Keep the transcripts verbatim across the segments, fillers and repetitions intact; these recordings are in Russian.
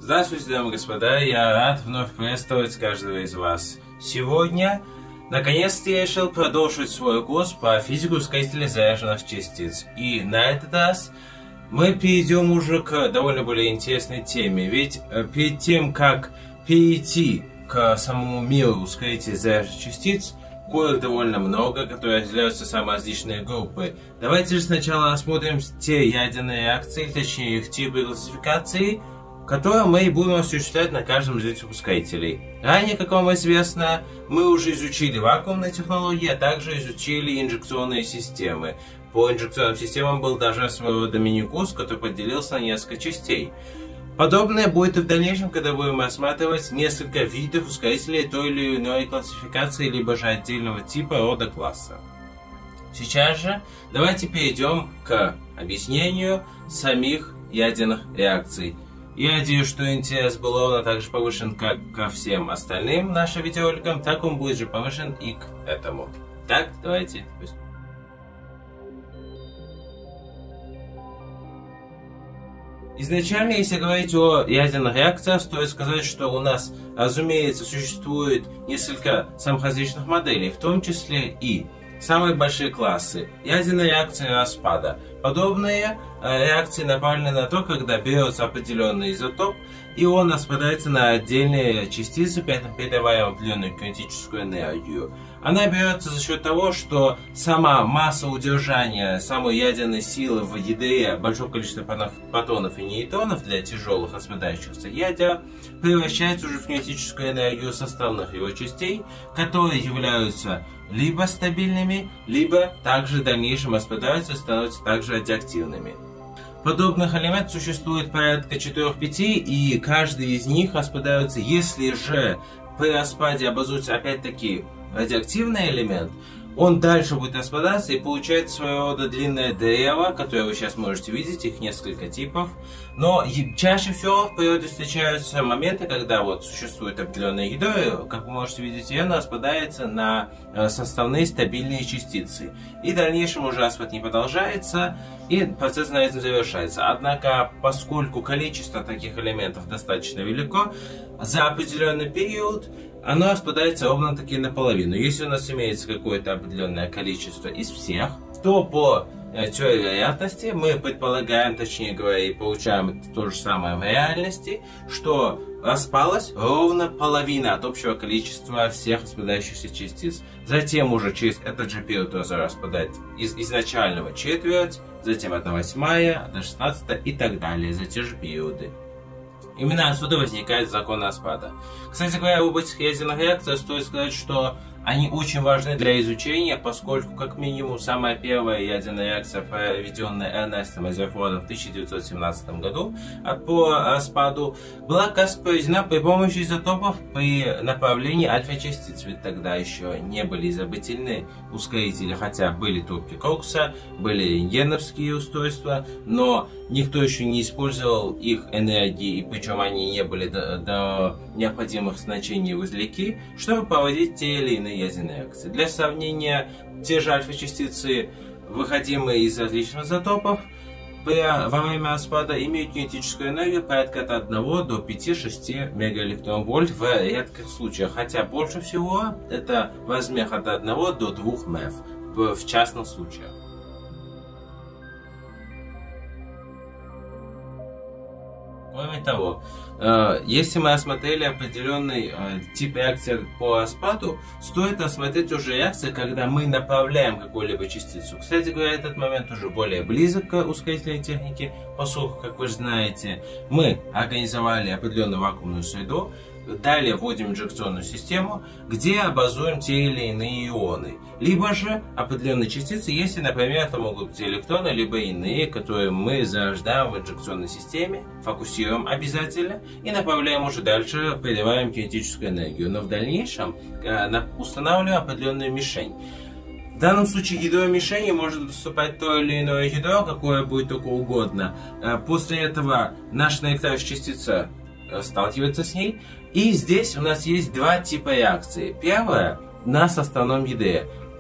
Здравствуйте, дамы и господа, я рад вновь приветствовать каждого из вас. Сегодня, наконец-то, я решил продолжить свой курс по физике ускорителей заряженных частиц. И на этот раз мы перейдем уже к довольно более интересной теме. Ведь перед тем, как перейти к самому миру ускорителей заряженных частиц, коих довольно много, которые разделяются в самые различные группы, давайте же сначала рассмотрим те ядерные реакции, точнее их типы и классификации, которые мы и будем осуществлять на каждом из этих ускорителей. Ранее, как вам известно, мы уже изучили вакуумные технологии, а также изучили инжекционные системы. По инжекционным системам был даже своего рода мини-курс, который поделился на несколько частей. Подобное будет и в дальнейшем, когда будем рассматривать несколько видов ускорителей той или иной классификации, либо же отдельного типа, рода, класса. Сейчас же давайте перейдем к объяснению самих ядерных реакций. Я надеюсь, что интерес был ровно так же повышен, как ко всем остальным нашим видеороликам, так он будет же повышен и к этому. Так, давайте приступим. Изначально, если говорить о ядерных реакциях, стоит сказать, что у нас, разумеется, существует несколько самых различных моделей, в том числе и самые большие классы ядерной реакции распада. Подобные э, реакции направлены на то, когда берется определенный изотоп, и он распадается на отдельные частицы, при этом передавая определенную кинетическую энергию. Она берется за счет того, что сама масса удержания самой ядерной силы в ядре большого количества протонов и нейтронов для тяжелых распадающихся ядер превращается уже в кинетическую энергию составных его частей, которые являются либо стабильными, либо также в дальнейшем распадаются и становятся также радиоактивными. Подобных элементов существует порядка четырёх-пяти, и каждый из них распадаются, если же при распаде образуется опять-таки радиоактивный элемент, он дальше будет распадаться и получает своего рода длинное древо, которое вы сейчас можете видеть, их несколько типов. Но чаще всего в природе встречаются моменты, когда вот существует определенное ядро, как вы можете видеть, и оно распадается на составные стабильные частицы. И в дальнейшем уже распад не продолжается, и процесс на этом завершается. Однако, поскольку количество таких элементов достаточно велико, за определенный период оно распадается ровно-таки наполовину. Если у нас имеется какое-то определенное количество из всех, то по теории вероятности мы предполагаем, точнее говоря, и получаем то же самое в реальности, что распалась ровно половина от общего количества всех распадающихся частиц. Затем уже через этот же период тоже распадает из изначального четверть, затем одна восьмая, одна шестнадцатая и так далее за те же периоды. Именно отсюда возникает закон распада. Кстати говоря, об этих ядерных реакциях стоит сказать, что они очень важны для изучения, поскольку, как минимум, самая первая ядерная реакция, проведенная Эрнестом Резерфордом в тысяча девятьсот семнадцатом году по распаду, была, кажется, проведена при помощи изотопов при направлении альфа-частиц, ведь тогда еще не были изобретены ускорители, хотя были трубки Крокса, были рентгеновские устройства, но никто еще не использовал их энергии, и причем они не были до, до необходимых значений в узляки, чтобы проводить те или иные ядерные реакции. Для сравнения, те же альфа-частицы, выходимые из различных изотопов, при, во время распада имеют кинетическую энергию порядка от одного до пяти-шести мегаэлектронвольт в редких случаях, хотя больше всего это в размерах от одного до двух меф в, в частных случаях. Кроме того, если мы рассмотрели определенный тип реакции по распаду, стоит рассмотреть уже реакции, когда мы направляем какую-либо частицу. Кстати говоря, этот момент уже более близок к ускорительной технике, поскольку, как вы знаете, мы организовали определенную вакуумную среду, далее вводим инжекционную систему, где образуем те или иные ионы. Либо же определенные частицы, если, например, это могут быть электроны, либо иные, которые мы зарождаем в инжекционной системе, фокусируем обязательно и направляем уже дальше, передаваем кинетическую энергию. Но в дальнейшем э, устанавливаем определенную мишень. В данном случае ядро мишени может доступать то или иное ядро, какое будет только угодно. После этого наша наилектронная частица сталкивается с ней. И здесь у нас есть два типа реакции. Первая на составном ядре.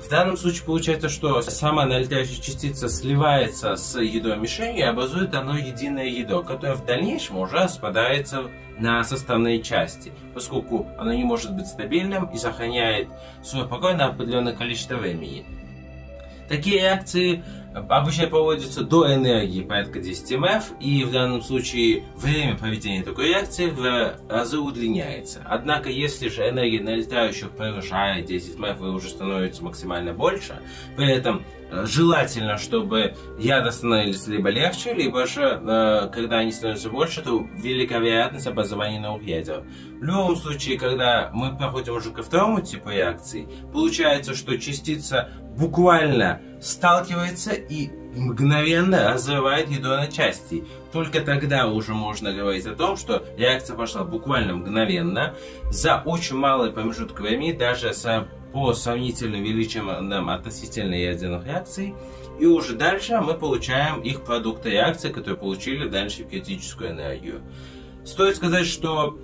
В данном случае получается, что сама налетающая частица сливается с ядро мишени и образует оно единое ядро, которое в дальнейшем уже распадается на составные части, поскольку оно не может быть стабильным и сохраняет свой покой на определенное количество времени. Такие реакции обычно проводятся до энергии порядка десяти эм эф, и в данном случае время проведения такой реакции в разы удлиняется. Однако, если же энергия налетающих превышает десять эм эф и уже становится максимально больше, при этом желательно, чтобы ядра становились либо легче, либо же, когда они становятся больше, то велика вероятность образования новых ядер. В любом случае, когда мы проходим уже ко второму типу реакции, получается, что частица буквально сталкивается и мгновенно разрывает ядро на части. Только тогда уже можно говорить о том, что реакция пошла буквально мгновенно, за очень малый промежуток времени, даже с, по сравнительным величиям относительно ядерных реакций. И уже дальше мы получаем их продукты реакции, которые получили дальше кинетическую энергию. Стоит сказать, что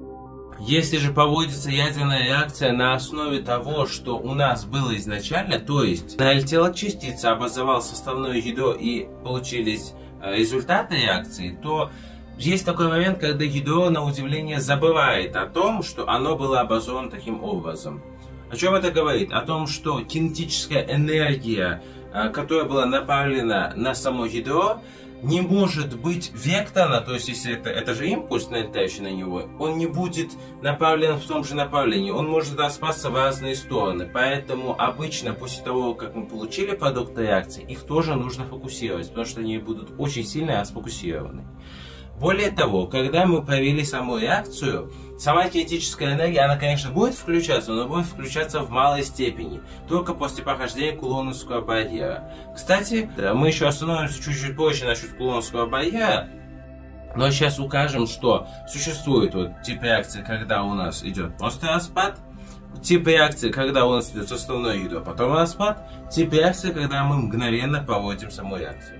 если же проводится ядерная реакция на основе того, что у нас было изначально, то есть налетела частица, образовалось составное ядро и получились результаты реакции, то есть такой момент, когда ядро, на удивление, забывает о том, что оно было образовано таким образом. О чем это говорит? О том, что кинетическая энергия, которая была направлена на само ядро, не может быть векторно, то есть если это, это же импульс, налетающий на него, он не будет направлен в том же направлении, он может распасться в разные стороны. Поэтому обычно после того, как мы получили продукты реакции, их тоже нужно фокусировать, потому что они будут очень сильно расфокусированы. Более того, когда мы провели саму реакцию, сама кинетическая энергия, она, конечно, будет включаться, но будет включаться в малой степени, только после прохождения кулоновского барьера. Кстати, мы еще остановимся чуть-чуть позже насчет кулоновского барьера, но сейчас укажем, что существует вот тип реакции, когда у нас идет просто распад, тип реакции, когда у нас идет составное ядро, потом распад, тип реакции, когда мы мгновенно проводим саму реакцию.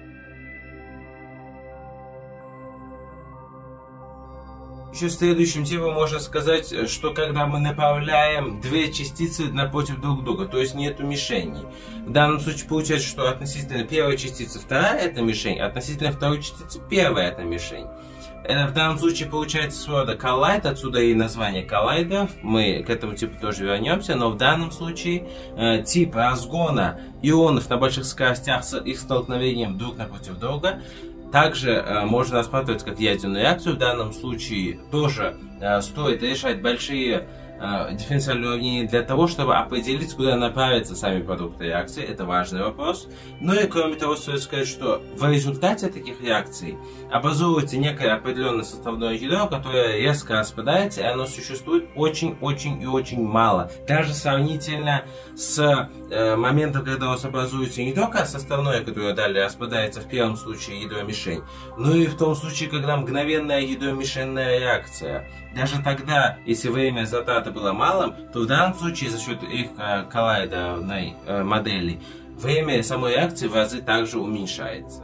Еще следующим типом можно сказать, что когда мы направляем две частицы напротив друг друга, то есть нету мишени. В данном случае получается, что относительно первой частицы вторая это мишень, относительно второй частицы первая это мишень. Это в данном случае получается своего рода коллайд, отсюда и название коллайдов, мы к этому типу тоже вернемся, но в данном случае э, тип разгона ионов на больших скоростях с их столкновением друг напротив друга также э, можно рассматривать как ядерную реакцию. В данном случае тоже э, стоит решать большие э, дифференциальные уравнения для того, чтобы определить, куда направятся сами продукты реакции. Это важный вопрос. Ну и кроме того, стоит сказать, что в результате таких реакций образуется некое определенное составное ядро, которое резко распадается, и оно существует очень-очень и очень мало. Даже сравнительно с э, моментом, когда у нас образуется не только составное, которое далее распадается в первом случае ядро-мишень, но и в том случае, когда мгновенная ядро-мишенная реакция. Даже тогда, если время затраты было малым, то в данном случае за счет их э, коллайдерной э, модели время самой реакции в разы также уменьшается.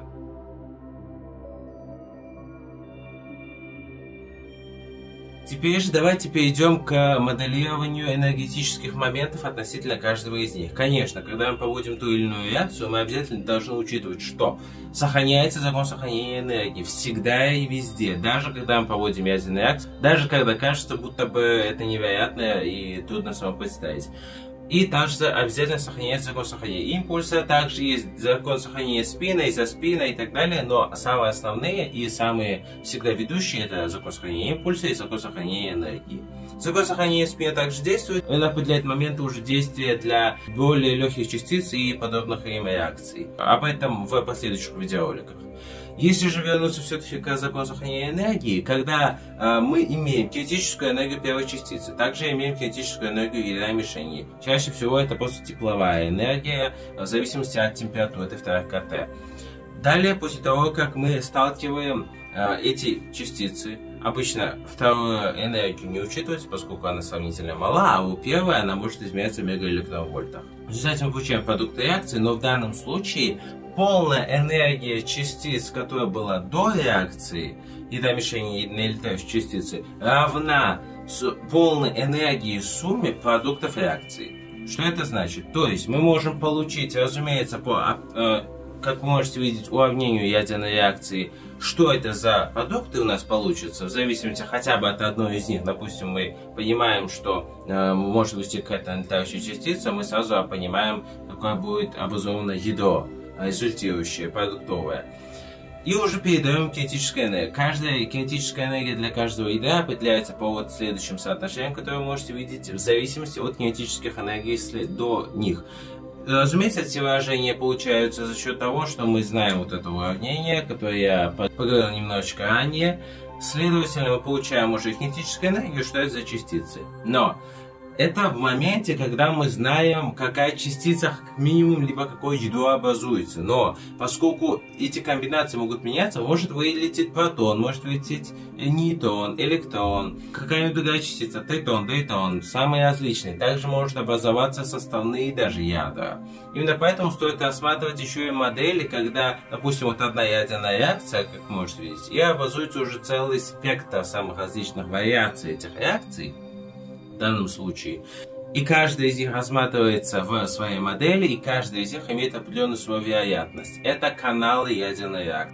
Теперь же давайте перейдем к моделированию энергетических моментов относительно каждого из них. Конечно, когда мы проводим ту или иную реакцию, мы обязательно должны учитывать, что сохраняется закон сохранения энергии всегда и везде, даже когда мы проводим ядерную реакцию, даже когда кажется, будто бы это невероятно и трудно само представить. И также обязательно сохраняется закон сохранения импульса, также есть закон сохранения спина, изоспина и так далее, но самые основные и самые всегда ведущие это закон сохранения импульса и закон сохранения энергии. Закон сохранения спина также действует, он определяет моменты уже действия для более легких частиц и подобных им реакций. Об этом в последующих видеороликах. Если же вернуться все-таки к закону сохранения энергии, когда э, мы имеем кинетическую энергию первой частицы, также имеем кинетическую энергию ядра мишени. Чаще всего это просто тепловая энергия, в зависимости от температуры, это вторая КТ. Далее, после того, как мы сталкиваем э, эти частицы, обычно вторую энергию не учитывается, поскольку она сравнительно мала, а у первой она может измеряться в мегаэлектровольтах. В результате мы получаем продукты реакции, но в данном случае полная энергия частиц, которая была до реакции, ядра мишени и налетающей частицы, равна с полной энергии сумме продуктов реакции. Что это значит? То есть мы можем получить, разумеется, по, э, как вы можете видеть, уравнению ядерной реакции, что это за продукты у нас получатся, в зависимости хотя бы от одной из них. Допустим, мы понимаем, что э, может быть какая-то налетающая частица, мы сразу понимаем, какое будет образовано ядро, результирующее, продуктовое. И уже передаем кинетическую энергию. Каждая кинетическая энергия для каждого ядра определяется по вот следующим соотношениям, которые вы можете видеть, в зависимости от кинетических энергий до них. Разумеется, эти выражения получаются за счет того, что мы знаем вот это уравнение, которое я поговорил немножечко ранее. Следовательно, мы получаем уже кинетическую энергию, что это за частицы. Но это в моменте, когда мы знаем, какая частица как минимум, либо какое ядро образуется. Но поскольку эти комбинации могут меняться, может вылететь протон, может вылететь нейтрон, электрон, какая-нибудь другая частица, тритон, дейтон, самые различные. Также может образоваться составные даже ядра. Именно поэтому стоит рассматривать еще и модели, когда, допустим, вот одна ядерная реакция, как вы можете видеть, и образуется уже целый спектр самых различных вариаций этих реакций. В данном случае. И каждая из них рассматривается в своей модели, и каждая из них имеет определенную свою вероятность. Это каналы ядерной реакции.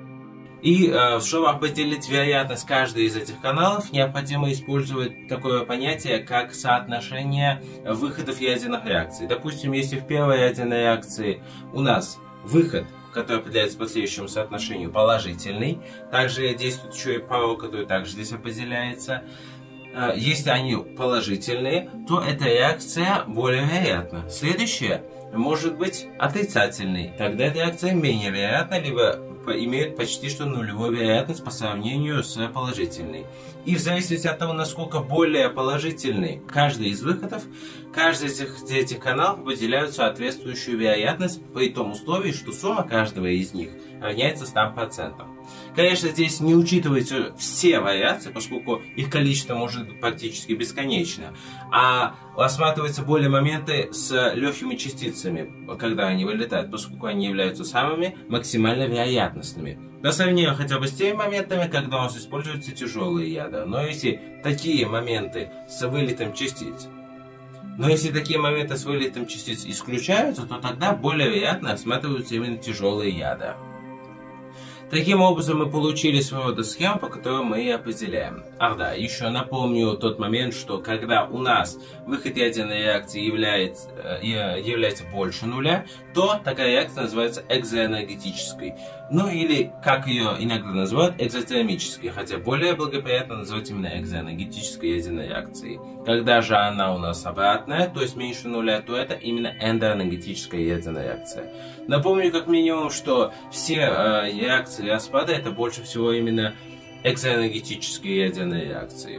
И э, чтобы определить вероятность каждой из этих каналов, необходимо использовать такое понятие, как соотношение выходов ядерных реакций. Допустим, если в первой ядерной реакции у нас выход, который определяется по следующему соотношению, положительный, также действует еще и порог, который также здесь определяется. Если они положительные, то эта реакция более вероятна. Следующая может быть отрицательной. Тогда эта реакция менее вероятна, либо имеет почти что нулевую вероятность по сравнению с положительной. И в зависимости от того, насколько более положительный каждый из выходов, каждый из этих, этих каналов выделяют соответствующую вероятность при том условии, что сумма каждого из них равняется ста процентам. Конечно, здесь не учитываются все вариации, поскольку их количество может быть практически бесконечно, а рассматриваются более моменты с легкими частицами, когда они вылетают, поскольку они являются самыми максимально вероятностными. По сравнению хотя бы с теми моментами, когда у нас используются тяжелые ядра. Но если такие моменты с вылетом частиц, но если такие моменты с вылетом частиц исключаются, то тогда более вероятно рассматриваются именно тяжелые ядра. Таким образом, мы получили своего рода схему, по которой мы и определяем. Ах да, еще напомню тот момент, что когда у нас выход ядерной реакции является, является больше нуля, то такая реакция называется экзоэнергетической. Ну или, как ее иногда называют, экзотермической, хотя более благоприятно называть именно экзоэнергетической ядерной реакцией. Когда же она у нас обратная, то есть меньше нуля, то это именно эндоэнергетическая ядерная реакция. Напомню как минимум, что все э, реакции распада это больше всего именно экзоэнергетические ядерные реакции.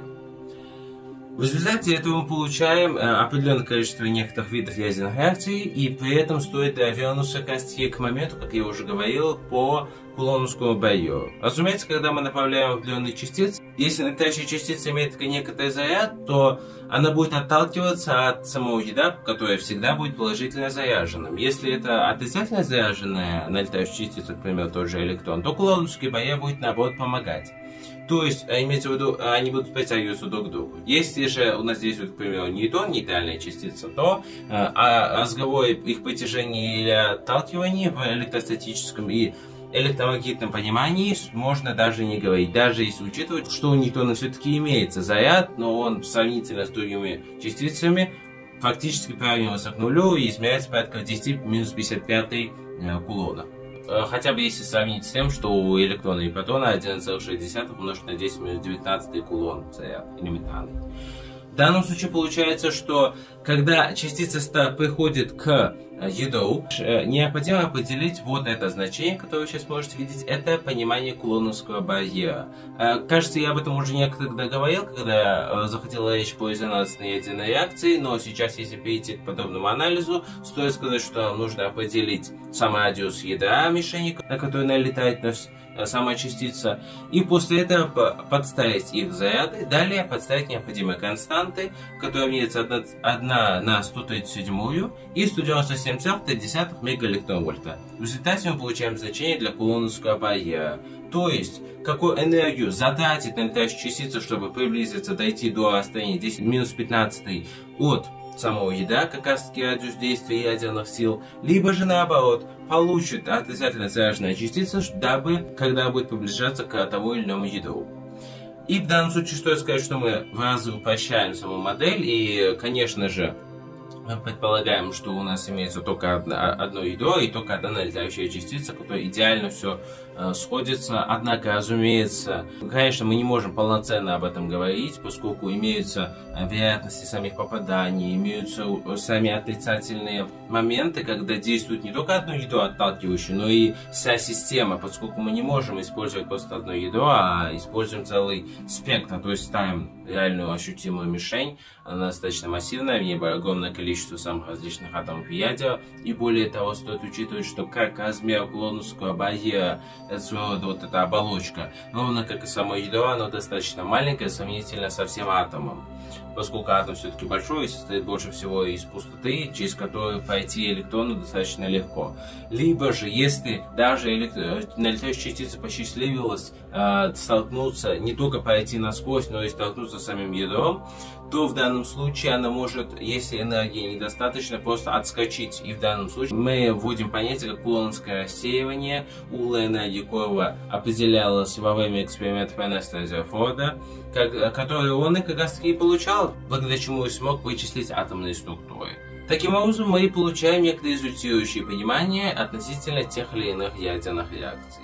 В результате этого мы получаем э, определенное количество некоторых видов ядерных реакций, и при этом стоит вернуться как раз к моменту, как я уже говорил, по кулоновскому барьеру. Разумеется, когда мы направляем определенные частицы, если налетающая частица имеет некоторый заряд, то она будет отталкиваться от самого ядра, которое всегда будет положительно заряженным. Если это отрицательно заряженная налетающая частица, например, тот же электрон, то кулоновский барьер будет наоборот помогать. То есть, имейте в виду, они будут притягиваться друг к другу. Если же у нас действует, к примеру, нейтрон, нейтральная частица, то э, о разговоре их притяжении или отталкивании в электростатическом и электромагнитном понимании можно даже не говорить. Даже если учитывать, что у нейтрона все-таки имеется заряд, но он сравнительно с другими частицами фактически приравнивается к нулю и измеряется порядка десять минус пятьдесят пять э, кулона. Хотя бы если сравнить с тем, что у электрона и протона один целых шесть десятых умножить на десять минус девятнадцать кулон заряд элементарный. В данном случае получается, что когда частица приходит к ядру, необходимо определить вот это значение, которое вы сейчас можете видеть, это понимание кулоновского барьера. Кажется, я об этом уже некогда говорил, когда заходила речь по резонансной ядерной реакции, но сейчас, если перейти к подобному анализу, стоит сказать, что нужно определить сам радиус ядра мишени, на который налетает сама частица, и после этого подставить их заряды, далее подставить необходимые константы, которые равняются одна на сто тридцать седьмую и сто девяносто семь целых три десятых мегаэлектровольта. В результате мы получаем значение для кулоновского барьера. То есть, какую энергию затратить налетающая частица, чтобы приблизиться, дойти до расстояния десять минус пятнадцать от самого ядра, как раз таки радиус действия ядерных сил, либо же наоборот, получит отрицательно заряженная частица, дабы, когда будет приближаться к тому или иному ядру. И в данном случае стоит сказать, что мы в разы упрощаем саму модель, и, конечно же, мы предполагаем, что у нас имеется только одно, одно ядро и только одна налетающая частица, которая идеально все э, сходится. Однако, разумеется, конечно, мы не можем полноценно об этом говорить, поскольку имеются э, вероятности самих попаданий, имеются сами отрицательные моменты, когда действует не только одно ядро отталкивающее, но и вся система, поскольку мы не можем использовать просто одно ядро, а используем целый спектр, то есть ставим реальную ощутимую мишень, она достаточно массивная, в ней огромное количество самых различных атомов и ядер, и более того, стоит учитывать, что как размер клоновского барьера, это своего рода вот эта оболочка, ровно как и само ядро, оно достаточно маленькое сравнительно со всем атомом, поскольку атом все-таки большой и состоит больше всего из пустоты, через которую пройти электрону достаточно легко. Либо же, если даже электро... налетающая частица посчастливилась э, столкнуться, не только пройти насквозь, но и столкнуться с самим ядром, то в данном случае она может, если энергии недостаточно, просто отскочить. И в данном случае мы вводим понятие как кулоновское рассеивание. Угла энергии Корова определялась во время экспериментов Эрнеста Резерфорда, который он и как раз таки и получал, благодаря чему и смог вычислить атомные структуры. Таким образом, мы получаем некоторые результирующие понимания относительно тех или иных ядерных реакций.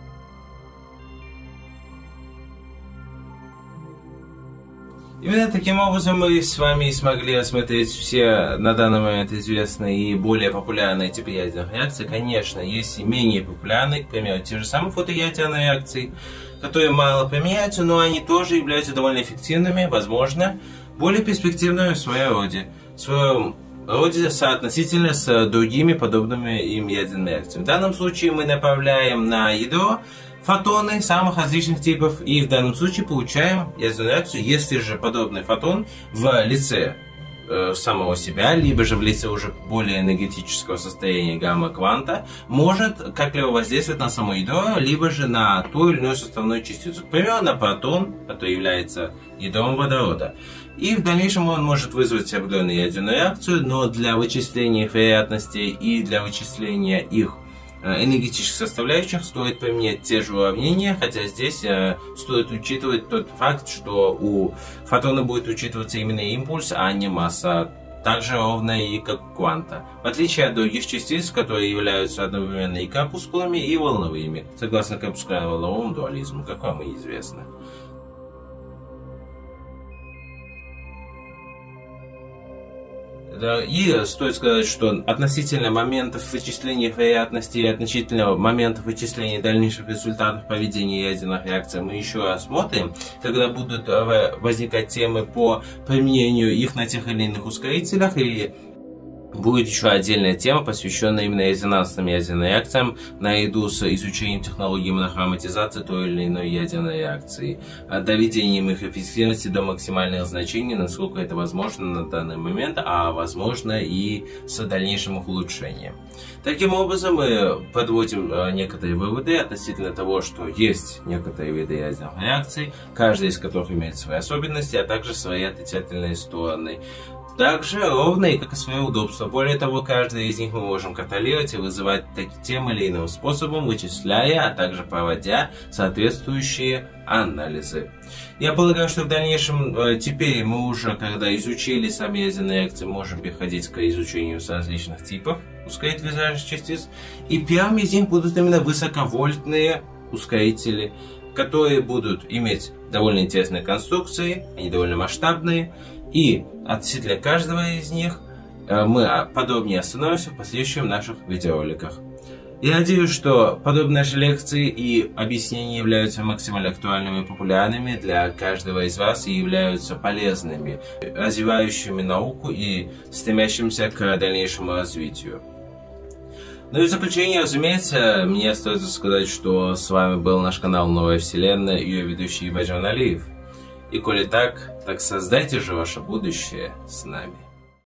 Именно таким образом мы с вами смогли осмотреть все на данный момент известные и более популярные типы ядерных реакций. Конечно, есть и менее популярные, к примеру, те же самые фотоядерные реакции, которые мало применяются, но они тоже являются довольно эффективными, возможно, более перспективными в своем роде. В своем роде соотносительно с другими подобными им ядерными реакциями. В данном случае мы направляем на ядро фотоны самых различных типов, и в данном случае получаем ядерную реакцию, если же подобный фотон в лице э, самого себя, либо же в лице уже более энергетического состояния гамма-кванта, может как-либо воздействовать на само ядро, либо же на ту или иную составную частицу. К примеру, на протон, который является ядром водорода. И в дальнейшем он может вызвать определенную ядерную реакцию, но для вычисления их вероятностей и для вычисления их энергетических составляющих стоит применять те же уравнения, хотя здесь э, стоит учитывать тот факт, что у фотона будет учитываться именно импульс, а не масса, так же ровно и как кванта, в отличие от других частиц, которые являются одновременно и корпускулами, и волновыми, согласно корпускулярно-волновому дуализму, как вам и известно. И стоит сказать, что относительно моментов вычисления вероятности и относительно моментов вычисления дальнейших результатов поведения ядерных реакций мы еще рассмотрим, когда будут возникать темы по применению их на тех или иных ускорителях, и будет еще отдельная тема, посвященная именно резонансным ядерным реакциям, наряду с изучением технологии монохроматизации той или иной ядерной реакции, доведением их эффективности до максимальных значений, насколько это возможно на данный момент, а возможно и с дальнейшим их улучшением. Таким образом, мы подводим некоторые выводы относительно того, что есть некоторые виды ядерных реакций, каждая из которых имеет свои особенности, а также свои отрицательные стороны. Также ровно и как и свое удобство. Более того, каждый из них мы можем контролировать и вызывать тем или иным способом, вычисляя, а также проводя соответствующие анализы. Я полагаю, что в дальнейшем, теперь мы уже, когда изучили сами ядерные реакции, можем переходить к изучению различных типов ускорителей заряженных частиц. И первым из них будут именно высоковольтные ускорители, которые будут иметь довольно интересные конструкции, они довольно масштабные. И относительно каждого из них мы подробнее остановимся в последующих наших видеороликах. Я надеюсь, что подобные наши лекции и объяснения являются максимально актуальными и популярными для каждого из вас и являются полезными, развивающими науку и стремящимся к дальнейшему развитию. Ну и в заключение, разумеется, мне остается сказать, что с вами был наш канал Новая Вселенная и ее ведущий Байджан Алиев. И коли так, так создайте же ваше будущее с нами.